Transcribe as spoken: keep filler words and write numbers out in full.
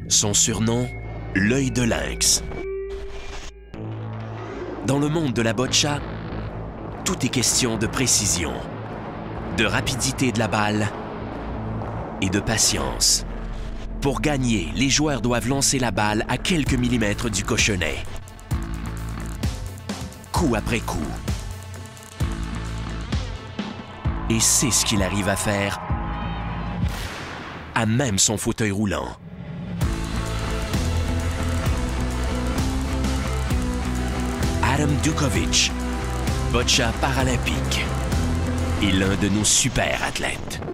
Son surnom, l'œil de lynx. Dans le monde de la boccia, tout est question de précision, de rapidité de la balle et de patience. Pour gagner, les joueurs doivent lancer la balle à quelques millimètres du cochonnet. Coup après coup. Et c'est ce qu'il arrive à faire à même son fauteuil roulant. Adam Dukovic, boccia paralympique, est l'un de nos super athlètes.